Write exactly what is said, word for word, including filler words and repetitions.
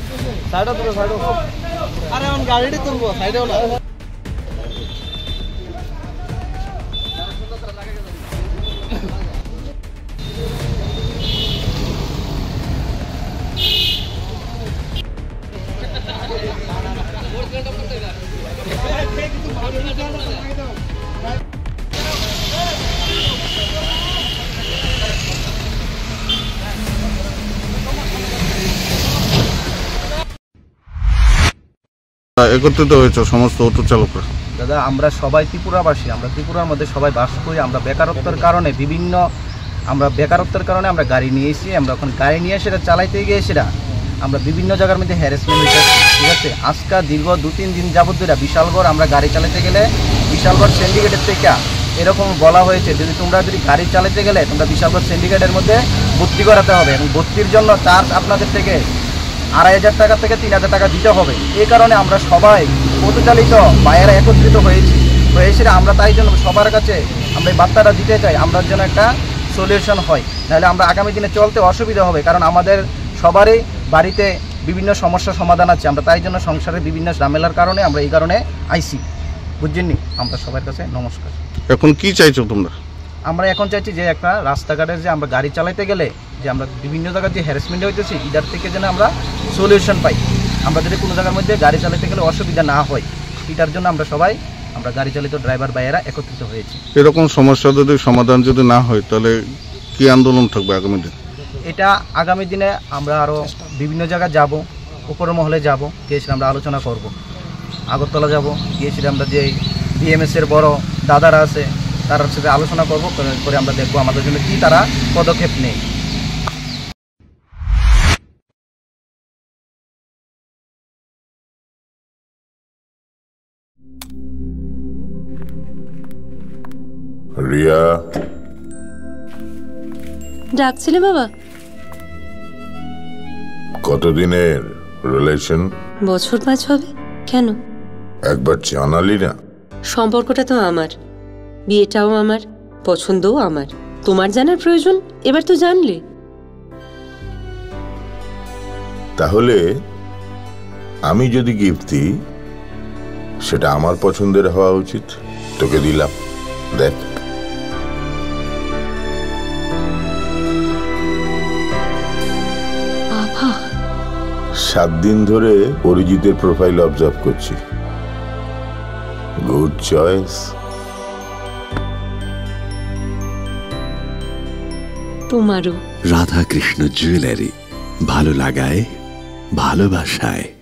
সাইডে তুলো সাইডে আরে আমি গাড়িটি তুলবো সাইডে না একত্রিত হয়েছে সমস্ত অটো চালকরা? দাদা আমরা সবাই ত্রিপুরাবাসী, আমরা ত্রিপুরার মধ্যে সবাই বাস করি। আমরা বেকারত্বের কারণে বিভিন্ন আমরা বেকারত্বের কারণে আমরা গাড়ি নিয়ে এসেছি। আমরা এখন গাড়ি নিয়ে সেটা চালাইতে গিয়ে সেটা আমরা বিভিন্ন জায়গার মধ্যে হ্যারাসমেন্ট হয়েছে, ঠিক আছে। আজকাল দীর্ঘ দু তিন দিন যাবত ধরে বিশালগড় আমরা গাড়ি চালাতে গেলে বিশালগড় সিন্ডিকেটের থেকে এরকম বলা হয়েছে যদি তোমরা যদি গাড়ি চালাতে গেলে তোমরা বিশালগড় সিন্ডিকেটের মধ্যে ভর্তি করাতে হবে এবং ভর্তির জন্য চার্জ আপনাদের থেকে আড়াই হাজার টাকা থেকে তিন হাজার টাকা দিতে হবে। এই কারণে আমরা সবাই পথচালিত বাইরে একত্রিত হয়েছি হয়েছি আমরা তাই জন্য সবার কাছে আমরা এই বার্তাটা দিতে চাই আমরা যেন একটা সলিউশন হয়, নাহলে আমরা আগামী দিনে চলতে অসুবিধা হবে। কারণ আমাদের সবারই বাড়িতে বিভিন্ন সমস্যার সমাধান আছে, আমরা তাই জন্য সংসারের বিভিন্ন ঝামেলার কারণে আমরা এই কারণে আইসি, বুঝছেন। আমরা সবার কাছে নমস্কার। এখন কি চাইছো তোমরা? আমরা এখন চাইছি যে একটা রাস্তাঘাটের যে আমরা গাড়ি চালাইতে গেলে যে আমরা বিভিন্ন জায়গায় যে হ্যারাসমেন্ট হইতেছি ইদার থেকে যেন আমরা সলিউশন পাই, আমরা যদি কোনো জায়গার মধ্যে গাড়ি চালাতে গেলে অসুবিধা না হয়, এটার জন্য আমরা সবাই আমরা গাড়ি চালিত ড্রাইভার ভাইয়েরা একত্রিত হয়েছি। এরকম সমস্যা যদি সমাধান যদি না হয় তাহলে কি আন্দোলন থাকবে আগামী দিন? এটা আগামী দিনে আমরা আরও বিভিন্ন জায়গায় যাব, উপর মহলে যাব, গিয়েছিলাম আমরা আলোচনা করব। আগরতলা যাব, গিয়েছিলাম আমরা যে বিএমএসের বড় দাদারা আছে তার সাথে আলোচনা করব, করে আমরা দেখব আমাদের জন্য কি তারা পদক্ষেপ নেয়। রিয়া, ডাকছিলে বাবা? কতদিনের রিলেশন? বছর পাঁচ হবে। কেন? একবার জানালি না? সম্পর্কটা তো আমার, বিয়েটাও আমার, পছন্দও আমার। তোমার জানার প্রয়োজন এবার তো জানলে। তাহলে আমি যদি গিফট দিই সেটা আমার পছন্দের হওয়া উচিত। তোকে দিলাম, দেখ। বাবা, সাত দিন ধরে অরিজিতের প্রোফাইল অবজার্ভ করছি। Good choice. তোমারও। রাধাকৃষ্ণ জুয়েলারি, ভালো লাগায় ভালোবাসায়।